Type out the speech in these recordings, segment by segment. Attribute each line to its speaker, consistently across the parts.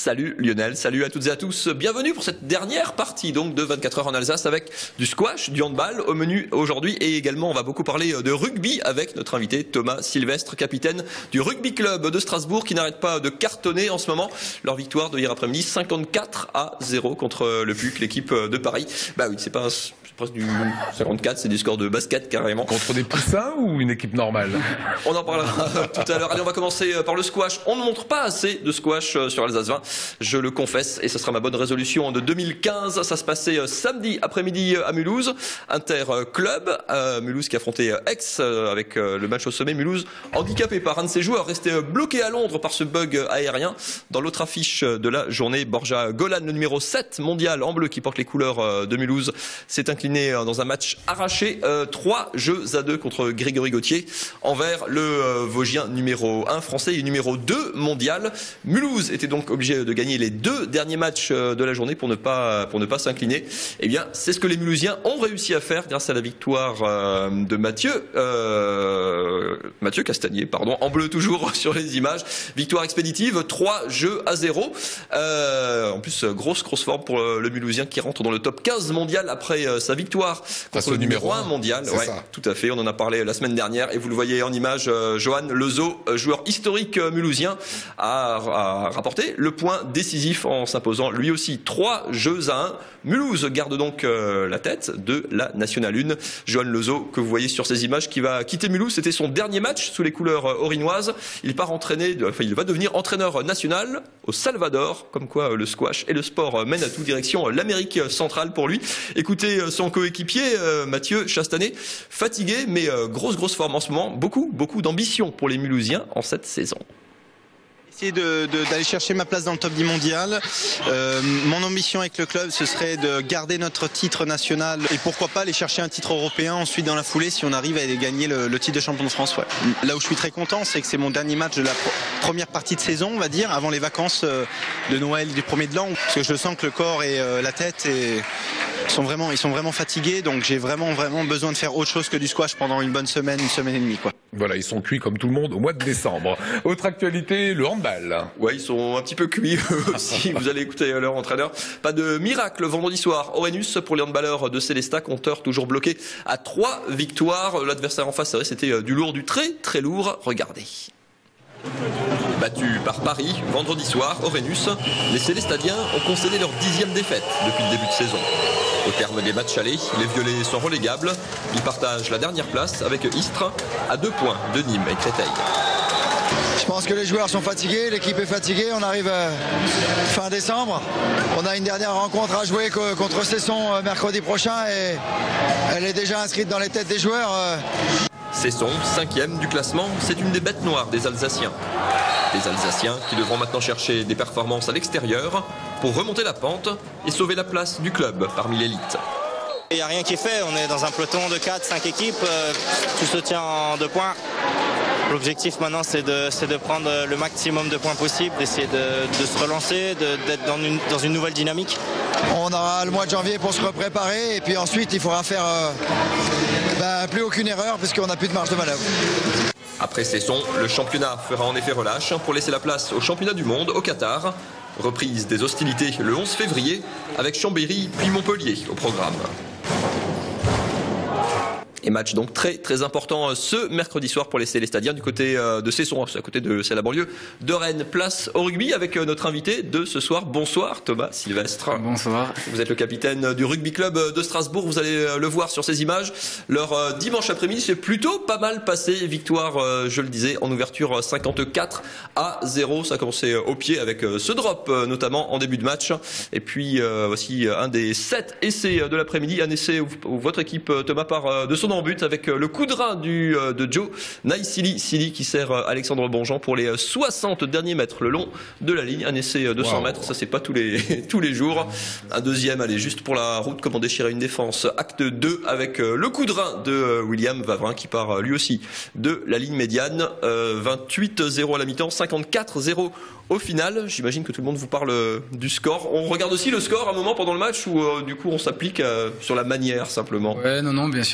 Speaker 1: Salut Lionel, salut à toutes et à tous. Bienvenue pour cette dernière partie donc de 24 heures en Alsace avec du squash, du handball au menu aujourd'hui et également on va beaucoup parler de rugby avec notre invité Thomas Sylvestre, capitaine du rugby club de Strasbourg qui n'arrête pas de cartonner en ce moment. Leur victoire de hier après-midi 54-0 contre le PUC, l'équipe de Paris. Bah oui, c'est presque du 54, c'est du score de basket carrément.
Speaker 2: Contre des poussins ou une équipe normale?
Speaker 1: On en parlera tout à l'heure. Allez, on va commencer par le squash. On ne montre pas assez de squash sur Alsace 20, je le confesse, et ce sera ma bonne résolution de 2015. Ça se passait samedi après-midi à Mulhouse, Inter-Club. Mulhouse qui affrontait Aix avec le match au sommet. Mulhouse handicapé par un de ses joueurs, resté bloqué à Londres par ce bug aérien. Dans l'autre affiche de la journée, Borja Golan, le numéro 7 mondial en bleu qui porte les couleurs de Mulhouse, s'est incliné dans un match arraché 3-2 contre Grégory Gauthier envers le Vosgien numéro 1 français et numéro 2 mondial. Mulhouse était donc obligé de gagner les deux derniers matchs de la journée pour ne pas s'incliner. Eh bien, c'est ce que les Mulhousiens ont réussi à faire grâce à la victoire de Mathieu Castagnier, en bleu toujours sur les images. Victoire expéditive, 3-0. En plus, grosse forme pour le Mulhousien qui rentre dans le top 15 mondial après sa victoire contre le numéro 1 mondial. Ouais, tout à fait. On en a parlé la semaine dernière et vous le voyez en image. Johan Lezo, joueur historique mulhousien, a rapporté le point décisif en s'imposant lui aussi 3-1. Mulhouse garde donc la tête de la Nationale 1. Johan Lezo, que vous voyez sur ces images, qui va quitter Mulhouse. C'était son dernier match sous les couleurs orinoises. Il va devenir entraîneur national au Salvador. Comme quoi le squash et le sport mènent à toute direction l'Amérique centrale pour lui. Écoutez son coéquipier Mathieu Chastanet, fatigué mais grosse forme en ce moment. Beaucoup d'ambition pour les Mulhousiens en cette saison.
Speaker 3: Essayer d'aller chercher ma place dans le top 10 mondial. Mon ambition avec le club, ce serait de garder notre titre national et pourquoi pas aller chercher un titre européen ensuite dans la foulée si on arrive à aller gagner le titre de champion de France. Ouais. Là où je suis très content, c'est que c'est mon dernier match de la première partie de saison, on va dire, avant les vacances de Noël et du 1er de l'an, parce que je sens que le corps et la tête ils sont vraiment fatigués, donc j'ai vraiment besoin de faire autre chose que du squash pendant une bonne semaine et demie, quoi.
Speaker 2: Voilà, ils sont cuits comme tout le monde au mois de décembre. Autre actualité, le handball.
Speaker 1: Ouais, ils sont un petit peu cuits aussi. Vous allez écouter leur entraîneur. Pas de miracle vendredi soir. Orenus pour les handballeurs de Célestat, compteur toujours bloqué à 3 victoires. L'adversaire en face, c'était du lourd, du très lourd. Regardez. Battu par Paris vendredi soir, Orenus, les Célestadiens ont concédé leur 10e défaite depuis le début de saison. Au terme des matchs allés, les Violets sont relégables. Ils partagent la dernière place avec Istres à 2 points de Nîmes et Créteil.
Speaker 4: Je pense que les joueurs sont fatigués, l'équipe est fatiguée, on arrive fin décembre. On a une dernière rencontre à jouer contre Cesson mercredi prochain et elle est déjà inscrite dans les têtes des joueurs.
Speaker 1: Cesson, 5e du classement, c'est une des bêtes noires des Alsaciens. Les Alsaciens qui devront maintenant chercher des performances à l'extérieur pour remonter la pente et sauver la place du club parmi l'élite.
Speaker 5: Il n'y a rien qui est fait, on est dans un peloton de 4-5 équipes, tout se tient en 2 points. L'objectif maintenant c'est de prendre le maximum de points possible, d'essayer de se relancer, d'être dans une nouvelle dynamique.
Speaker 4: On aura le mois de janvier pour se repréparer et puis ensuite il faudra faire plus aucune erreur puisqu'on n'a plus de marge de manœuvre.
Speaker 1: Après Cesson, le championnat fera en effet relâche pour laisser la place au championnat du monde au Qatar. Reprise des hostilités le 11 février avec Chambéry puis Montpellier au programme. Et match donc très important ce mercredi soir pour les Célestadiens du côté de Cesson, à côté de c'est la banlieue de Rennes. Place au rugby avec notre invité de ce soir. Bonsoir Thomas Sylvestre.
Speaker 6: Bonsoir.
Speaker 1: Vous êtes le capitaine du rugby club de Strasbourg. Vous allez le voir sur ces images. Leur dimanche après-midi, c'est plutôt pas mal passé. Victoire, je le disais, en ouverture 54-0. Ça a commencé au pied avec ce drop notamment en début de match. Et puis voici un des 7 essais de l'après-midi. Un essai où votre équipe Thomas part de son en but avec le coup de rein de Joe Naïsili qui sert Alexandre Bonjean pour les 60 derniers mètres le long de la ligne. Un essai de 100 mètres, ça c'est pas tous les jours. Un deuxième, allez, juste pour la route, comment déchirer une défense. Acte 2 avec le coup de rein de William Vavrin qui part lui aussi de la ligne médiane. 28-0 à la mi-temps, 54-0 au final. J'imagine que tout le monde vous parle du score. On regarde aussi le score à un moment pendant le match ou du coup on s'applique sur la manière simplement.
Speaker 6: Ouais, non, bien sûr que ça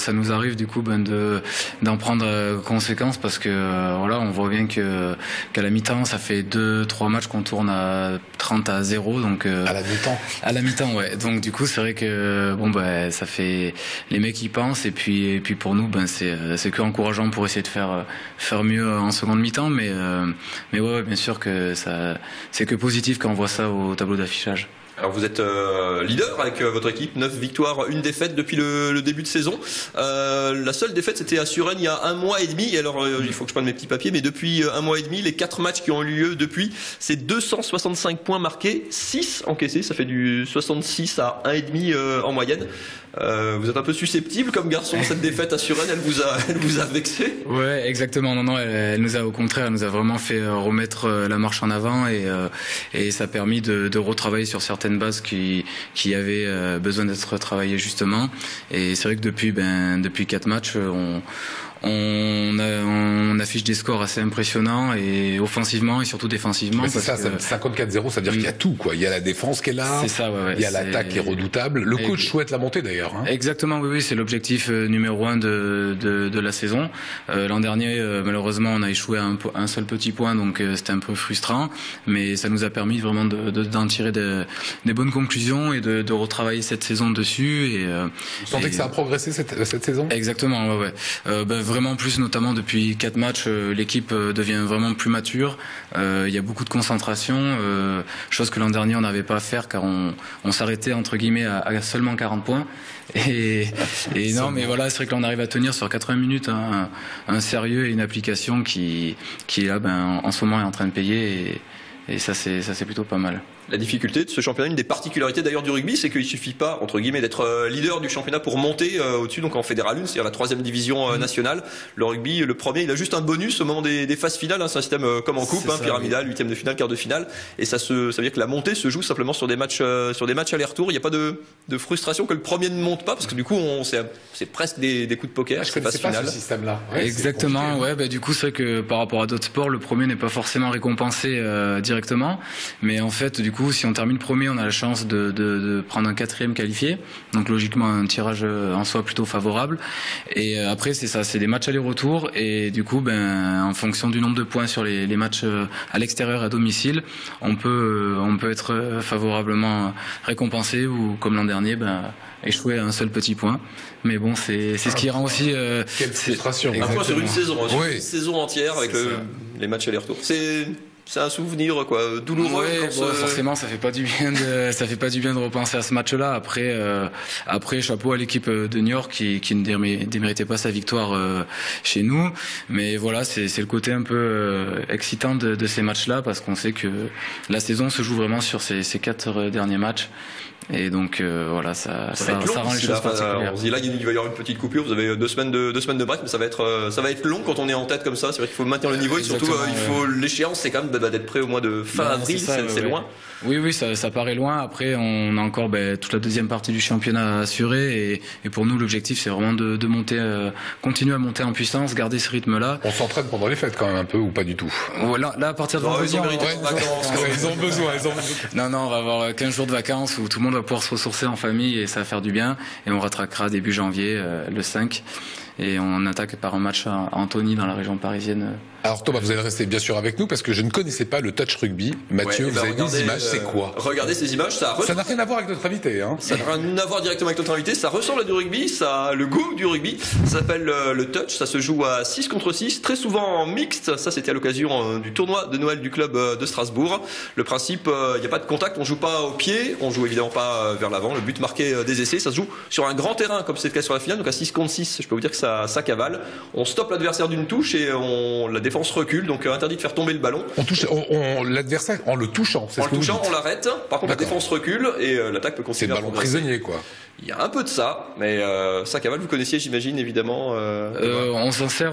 Speaker 6: ça nous arrive du coup d'en prendre conséquence parce que voilà, on voit bien qu'à la mi-temps ça fait 2-3 matchs qu'on tourne à 30-0, donc
Speaker 2: à la mi-temps.
Speaker 6: À la mi-temps, ouais. Donc du coup c'est vrai que ça fait, les mecs y pensent, et puis pour nous c'est que encourageant pour essayer de faire mieux en seconde mi-temps, mais ouais, bien sûr que c'est que positif quand on voit ça au tableau d'affichage.
Speaker 1: Alors vous êtes leader avec votre équipe, 9 victoires, 1 défaite depuis le début de saison. La seule défaite c'était à Suresnes il y a 1 mois et demi. Et alors il faut que je prenne mes petits papiers, mais depuis 1 mois et demi, les 4 matchs qui ont eu lieu depuis, c'est 265 points marqués, 6 encaissés, ça fait du 66 à 1,5 en moyenne. Vous êtes un peu susceptible comme garçon, cette défaite à Suresnes, elle vous a vexé?
Speaker 6: Ouais, exactement. Non, elle nous a, au contraire, elle nous a vraiment fait remettre la marche en avant, et ça a permis de retravailler sur certaines bases qui avaient besoin d'être retravaillées justement. Et c'est vrai que depuis 4 matchs, on affiche des scores assez impressionnants, et offensivement et surtout défensivement.
Speaker 2: Mais c'est ça, 54-0, ça veut dire qu'il y a tout, quoi. Il y a la défense qui est là,
Speaker 6: c'est ça, ouais,
Speaker 2: il y a l'attaque qui est redoutable. Le coach souhaite la montée d'ailleurs. Hein.
Speaker 6: Exactement, oui, c'est l'objectif numéro 1 de la saison. L'an dernier, malheureusement, on a échoué à un seul petit point, donc c'était un peu frustrant, mais ça nous a permis vraiment d'en tirer des bonnes conclusions et de retravailler cette saison dessus. Et
Speaker 2: vous sentez que ça a progressé cette saison?
Speaker 6: Exactement, ouais. Vraiment plus, notamment depuis 4 matchs, l'équipe devient vraiment plus mature. Il y a beaucoup de concentration, chose que l'an dernier on n'avait pas à faire, car on s'arrêtait entre guillemets à seulement 40 points. Et non, mais voilà, c'est vrai que là on arrive à tenir sur 80 minutes un sérieux et une application qui là, en ce moment est en train de payer, et ça c'est plutôt pas mal.
Speaker 1: La difficulté de ce championnat, une des particularités d'ailleurs du rugby, c'est qu'il suffit pas, entre guillemets, d'être leader du championnat pour monter au-dessus, donc en Fédéral 1, c'est-à-dire la 3e division nationale. Le rugby, le premier, il a juste un bonus au moment des phases finales, hein, c'est un système comme en coupe, pyramidal, 8e de finale, quart de finale, et ça veut dire que la montée se joue simplement sur des matchs aller-retour. Il n'y a pas de frustration que le premier ne monte pas, parce que du coup, c'est presque des coups de poker.
Speaker 2: Je connaissais pas ce système-là. Ouais,
Speaker 6: exactement, ouais, du coup, c'est vrai que par rapport à d'autres sports, le premier n'est pas forcément récompensé directement, mais en fait, du coup, si on termine premier, on a la chance de prendre un 4e qualifié, donc logiquement un tirage en soi plutôt favorable. Et après c'est ça, c'est des matchs aller-retour, et du coup en fonction du nombre de points sur les matchs à l'extérieur, à domicile, on peut être favorablement récompensé, ou comme l'an dernier échouer à un seul petit point. Mais bon, c'est ce qui rend aussi
Speaker 2: quelle frustration.
Speaker 1: Un point sur une saison, une saison entière avec les matchs aller-retour. C'est un souvenir douloureux.
Speaker 6: Ouais, forcément, ça fait pas du bien de repenser à ce match-là. Après, chapeau à l'équipe de New York qui ne déméritait pas sa victoire chez nous. Mais voilà, c'est le côté un peu excitant de ces matchs-là, parce qu'on sait que la saison se joue vraiment sur ces 4 derniers matchs. Et donc voilà, ça rend les choses particulières.
Speaker 1: On se dit là, il va y avoir une petite coupure. Vous avez 2 semaines de break, mais ça va être long quand on est en tête comme ça. C'est vrai qu'il faut maintenir le niveau, et surtout il faut l'échéance, c'est quand même d'être prêt au mois de fin avril. C'est loin.
Speaker 6: Oui, ça paraît loin. Après, on a encore toute la deuxième partie du championnat à assurer, et pour nous, l'objectif, c'est vraiment de monter, continuer à monter en puissance, garder ce rythme-là.
Speaker 2: On s'entraîne pendant les fêtes quand même un peu, ou pas du tout?
Speaker 6: Voilà, là, à partir de vendredi,
Speaker 2: ils ont besoin.
Speaker 6: Non, on va avoir 15 jours de vacances où tout le monde va pouvoir se ressourcer en famille, et ça va faire du bien. Et on rattraquera début janvier, le 5. Et on attaque par un match à Antony, dans la région parisienne.
Speaker 2: Alors Thomas, vous allez rester bien sûr avec nous, parce que je ne connaissais pas le touch rugby. Mathieu, vous avez des images, c'est quoi?
Speaker 1: Regardez ces images, ça n'a
Speaker 2: rien à voir avec notre invité. Hein.
Speaker 1: Ça n'a rien à voir directement avec notre invité, ça ressemble à du rugby, ça a le goût du rugby. Ça s'appelle le touch, ça se joue à 6 contre 6, très souvent en mixte. Ça, c'était à l'occasion du tournoi de Noël du club de Strasbourg. Le principe, il n'y a pas de contact, on joue pas au pied, on joue évidemment pas vers l'avant. Le but marqué des essais, ça se joue sur un grand terrain, comme c'est le cas sur la finale, donc à 6 contre 6. Je peux vous dire que ça cavale. On stoppe l'adversaire d'une touche, et la défense recule, donc interdit de faire tomber le ballon.
Speaker 2: On touche l'adversaire en le touchant.
Speaker 1: En le touchant, on l'arrête. Par contre, la défense recule, et l'attaque peut continuer.
Speaker 2: C'est le ballon prisonnier, quoi.
Speaker 1: Il y a un peu de ça, mais ça cavale, vous connaissiez, j'imagine, évidemment.
Speaker 6: On s'en sert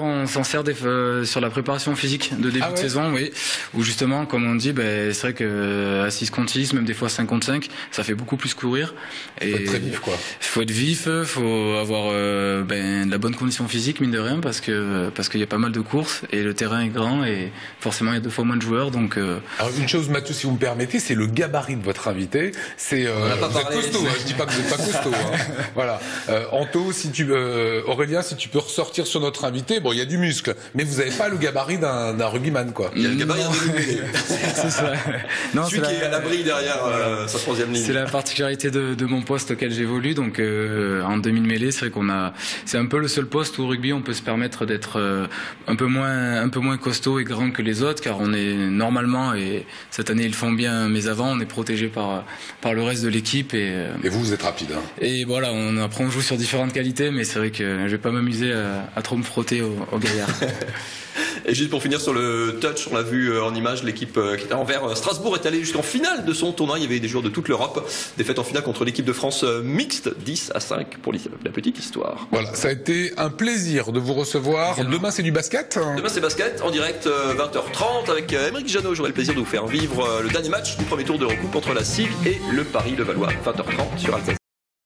Speaker 6: sur la préparation physique de début de saison, oui. Où justement, comme on dit, c'est vrai que à 6 contre 6, même des fois 5 contre 5, ça fait beaucoup plus courir.
Speaker 2: Faut être très vif, quoi.
Speaker 6: Faut être vif, faut avoir de la bonne condition physique, mine de rien, parce qu'il y a pas mal de courses, et le terrain est grand, et forcément il y a 2 fois moins de joueurs, donc.
Speaker 2: Alors une chose, Mathieu, si vous me permettez, c'est le gabarit de votre invité. C'est vous êtes costaud, je dis pas que vous n'êtes pas costaud. Hein. Voilà. Anto, Aurélien, si tu peux ressortir sur notre invité, bon, il y a du muscle, mais vous n'avez pas le gabarit d'un rugbyman, quoi.
Speaker 1: Il y a le gabarit d'un rugbyman.
Speaker 6: C'est ça. Non,
Speaker 1: celui qui est à l'abri derrière sa troisième ligne.
Speaker 6: C'est la particularité de mon poste auquel j'évolue. Donc en demi-mêlée, c'est vrai c'est un peu le seul poste où au rugby on peut se permettre d'être un peu moins costaud et grand que les autres, car on est normalement, et cette année ils le font bien, mais avant on est protégé par le reste de l'équipe et
Speaker 2: vous êtes rapide. Hein.
Speaker 6: Et voilà, après on joue sur différentes qualités, mais c'est vrai que je vais pas m'amuser à trop me frotter aux gaillards.
Speaker 1: Et juste pour finir sur le touch, on l'a vu en image, l'équipe qui était envers Strasbourg est allée jusqu'en finale de son tournoi. Il y avait des joueurs de toute l'Europe. Défaite en finale contre l'équipe de France mixte, 10-5 pour la petite histoire.
Speaker 2: Voilà, ça a été un plaisir de vous recevoir. Demain c'est du basket.
Speaker 1: Demain c'est basket, en direct 20h30 avec Émeric Janot. J'aurai le plaisir de vous faire vivre le dernier match du premier tour de recoupe entre la Cive et le Paris Levallois, 20h30 sur Alsace.